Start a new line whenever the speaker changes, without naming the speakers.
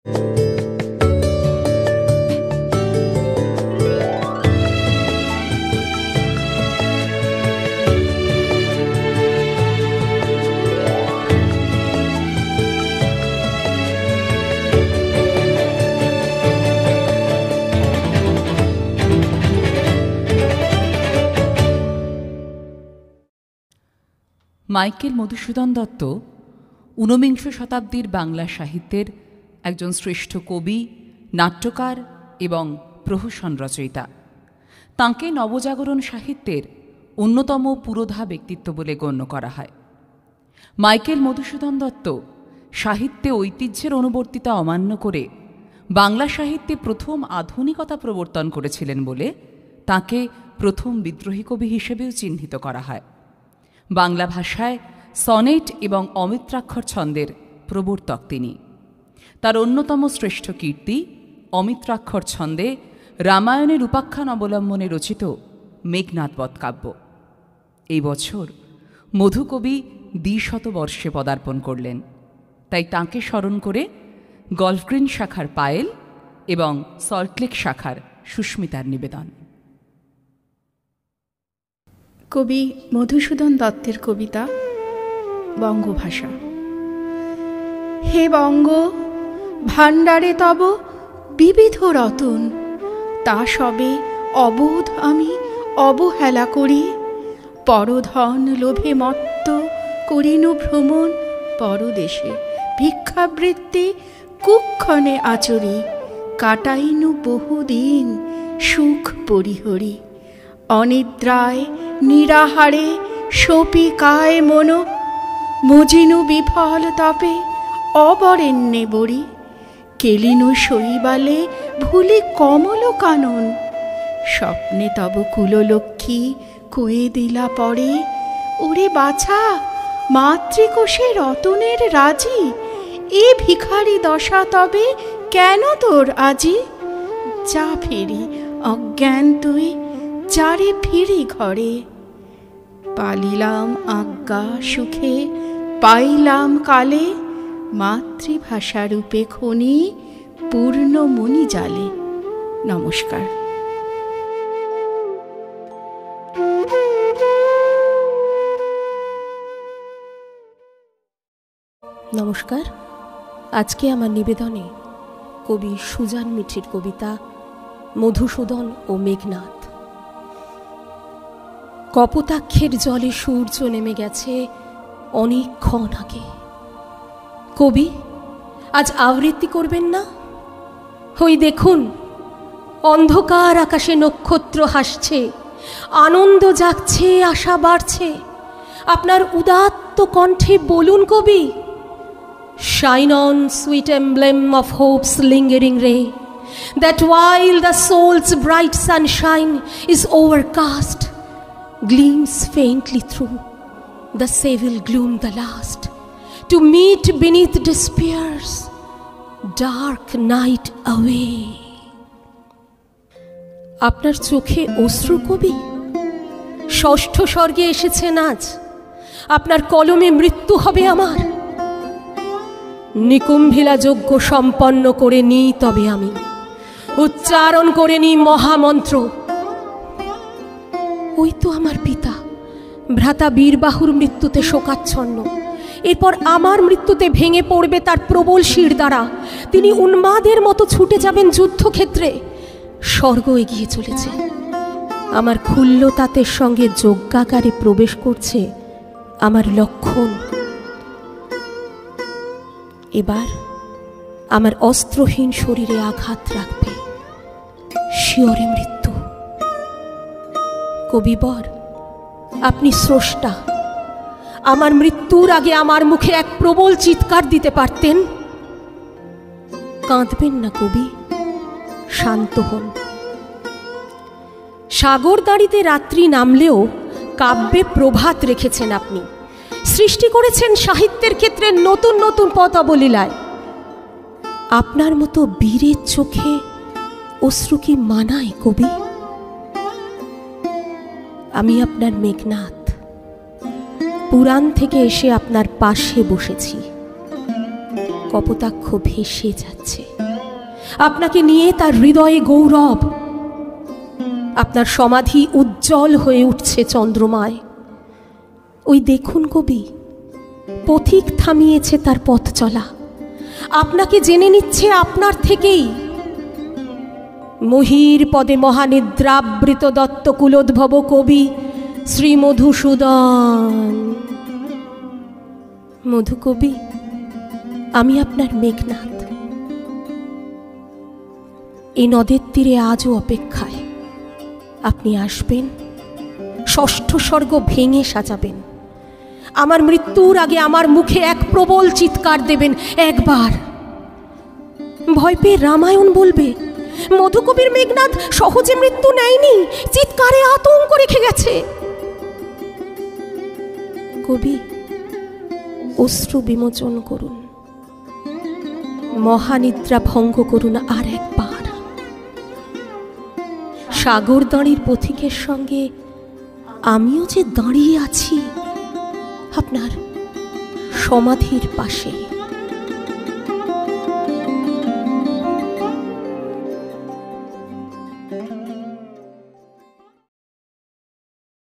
Michael Madhusudan Dutta ঊনবিংশ শতাব্দীর বাংলা সাহিত্যের একজন শ্রেষ্ঠ কবি, নাট্যকার এবং প্রহসন রচয়িতা। তাঁকে নবজাগরণ সাহিত্যের অন্যতম পুরোধা ব্যক্তিত্ব বলে গণ্য করা হয়। মাইকেল মধুসূদন দত্ত সাহিত্যে ঐতিহ্যের অনুবর্তিতা অমান্য করে বাংলা সাহিত্যে প্রথম আধুনিকতা প্রবর্তন করেছিলেন বলে তাঁকে প্রথম বিদ্রোহী কবি হিসেবেও চিহ্নিত করা হয়। বাংলা ভাষায় সনেট এবং অমিত্রাক্ষর ছন্দের প্রবর্তক তিনি। তার অন্যতম শ্রেষ্ঠ কীর্তি অমিত্রাক্ষর ছন্দে রামায়ণের উপাখ্যান অবলম্বনে রচিত মেঘনাদ বধ কাব্য। এই বছর মধুকবি ২০০ বর্ষে পদার্পণ করলেন, তাই তাঁকে স্মরণ করে গলফগ্রিন শাখার পায়েল এবং সল্টলেক শাখার সুস্মিতার নিবেদন।
কবি মধুসূদন দত্তের কবিতা বঙ্গভাষা। হে বঙ্গ, ভাণ্ডারে তব বিবিধ রতন, তা সবে অবোধ আমি অবহেলা করি। পরধন লোভে মত্ত করিনু ভ্রমণ পরদেশে, ভিক্ষাবৃত্তি কুক্ষণে আচরি। কাটাইনু বহুদিন সুখ পরিহরি। অনিদ্রায় নিরাহারে সপিকায় মন, মজিনু বিফল তপে অবরেণ্যে বড়ি। কেলিনু শৈবালে ভুলি কমল কানন, স্বপ্নে তব কুললক্ষ্মী কয়ে দিলা পরে। ওরে বাছা, মাতৃকোষে রতনের রাজি, এ ভিখারি দশা তবে কেন তোর আজি? যা ফিরি অজ্ঞান তুই, যারে ফিরি ঘরে। পালিলাম আজ্ঞা সুখে, পাইলাম কালে, মাতৃভাষারূপে খনি পূর্ণ মনি জালে। নমস্কার।
নমস্কার। আজকে আমার নিবেদনে কবি সুজান মিঠির কবিতা মধুসূদন ও মেঘনাদ। কপোতাক্ষের জলে সূর্য নেমে গেছে অনেকক্ষণ আগে। কবি আজ আবৃত্তি করবেন না? ওই দেখুন, অন্ধকার আকাশে নক্ষত্র হাসছে, আনন্দ জাগছে, আশা বাড়ছে। আপনার উদাত্ত কণ্ঠে বলুন কবি, shine on, sweet emblem of hope's lingering ray, that while the soul's bright sunshine is overcast, gleams faintly through the sable gloom the last, to meet beneath despair's dark night away. আপনার চোখে অশ্রু কবি, ষষ্ঠ স্বর্গে এসেছেন আজ। আপনার কলমে মৃত্যু হবে আমার। নিকুম্ভিলা যজ্ঞ সম্পন্ন করে নি তবে আমি, উচ্চারণ করে নি মহামন্ত্র। ওই তো আমার পিতা, ভ্রাতা বীরবাহুর মৃত্যুতে শোকাচ্ছন্ন। এরপর আমার মৃত্যুতে ভেঙে পড়বে তার প্রবল শির দ্বারা। তিনি উন্মাদের মতো ছুটে যাবেন যুদ্ধক্ষেত্রে। স্বর্গ এগিয়ে চলেছে, আমার ক্ষুল্লতাতের সঙ্গে যজ্ঞাকারে প্রবেশ করছে আমার লক্ষণ। এবার আমার অস্ত্রহীন শরীরে আঘাত রাখবে শিয়রে মৃত্যু। কবিবর, আপনি স্রষ্টা। আমার মৃত্যুর আগে আমার মুখে এক প্রবল চিৎকার দিতে পারতেন। কাঁদবেন না কবি, শান্ত হন। সাগরদাঁড়িতে রাত্রি নামলেও কাব্যে প্রভাত রেখেছেন আপনি। সৃষ্টি করেছেন সাহিত্যের ক্ষেত্রে নতুন নতুন পথ অবলীলায়। আপনার মতো বীরের চোখে অশ্রু কি মানায় কবি? আমি আপনার মেঘনাদ, পুরাণ থেকে এসে আপনার পাশে বসেছি। কপোতাক্ষ ভেসে যাচ্ছে, আপনাকে নিয়ে তার হৃদয়ে গৌরব। আপনার সমাধি উজ্জ্বল হয়ে উঠছে চন্দ্রমায়। ওই দেখুন কবি, পথিক থামিয়েছে তার পথ চলা, আপনাকে জেনে নিচ্ছে আপনার থেকেই। মহির পদে মহানিদ্রাবৃত দত্ত কুলোদ্ভব কবি শ্রী মধুসূদন। মধুকবি, আমি আপনার মেঘনাদ। এই নদের তীরে আজও অপেক্ষায়। আপনি আসবেন, ষষ্ঠ স্বর্গ ভেঙে সাজাবেন। আমার মৃত্যুর আগে আমার মুখে এক প্রবল চিৎকার দেবেন একবার। ভয় পেয়ে রামায়ণ বলবে, মধুকবির মেঘনাদ সহজে মৃত্যু নেয়নি, চিৎকারে আতঙ্ক রেখে গেছে। কবি, অশ্রু বিমোচন করুন, মহানিদ্রা ভঙ্গ করুন আর একবার। সাগরদাঁড়ির পথিকের সঙ্গে আমিও যে দাঁড়িয়ে আছি আপনার সমাধির পাশে।